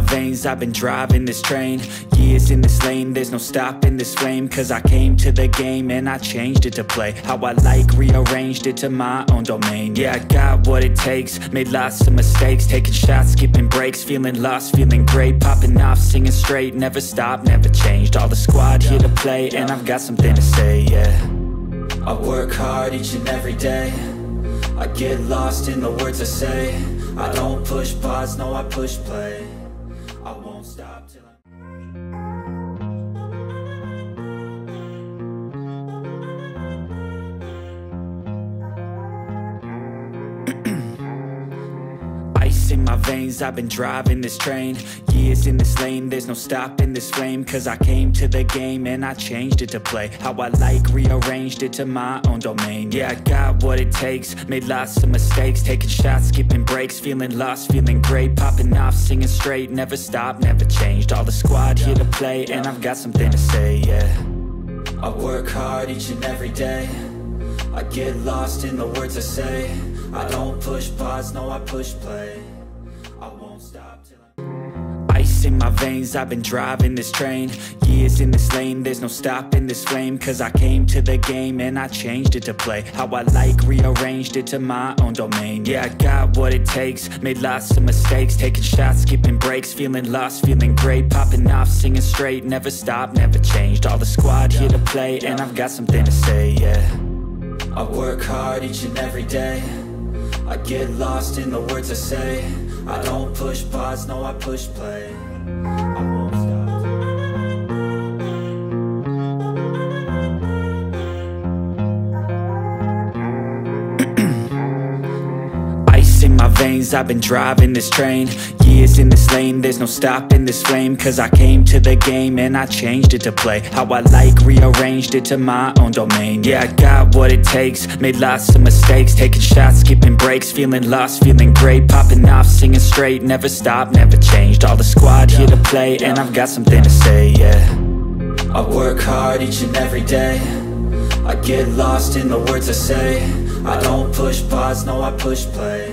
veins, I've been driving this train. Years in this lane, there's no stopping this flame. Cause I came to the game and I changed it to play how I like, rearranged it to my own domain. Yeah, I got what it takes, made lots of mistakes, taking shots, skipping breaks, feeling lost, feeling great, popping off, singing straight, never stopped, never changed. All the squad here to play, and I've got something to say, yeah. I work hard each and every day, I get lost in the words I say. I don't push pause, no, I push play. I won't stop till ice in my veins, I've been driving this train. Years in this lane, there's no stopping this flame. Cause I came to the game and I changed it to play how I like, rearranged it to my own domain. Yeah, I got what it takes, made lots of mistakes, taking shots, skipping breaks, feeling lost, feeling great, popping off, singing straight, never stopped, never changed. All the squad here to play, and I've got something to say, yeah. I work hard each and every day, I get lost in the words I say. I don't push pause, no, I push play. I won't stop till ice in my veins, I've been driving this train. Years in this lane, there's no stopping this flame. Cause I came to the game and I changed it to play how I like, rearranged it to my own domain. Yeah, I got what it takes, made lots of mistakes, taking shots, skipping breaks, feeling lost, feeling great, popping off, singing straight, never stopped, never changed. All the squad here to play, and I've got something to say, yeah. I work hard each and every day, I get lost in the words I say. I don't push pause, no, I push play. I won't stop. Ice in my veins, I've been driving this train. Years in this lane, there's no stopping this flame. Cause I came to the game and I changed it to play how I like, rearranged it to my own domain. Yeah, I got what it takes, made lots of mistakes, taking shots, skipping breaks, feeling lost, feeling great, popping off, singing straight, never stopped, never changed. All the squad here to play, and I've got something to say, yeah. I work hard each and every day, I get lost in the words I say. I don't push pause, no, I push play.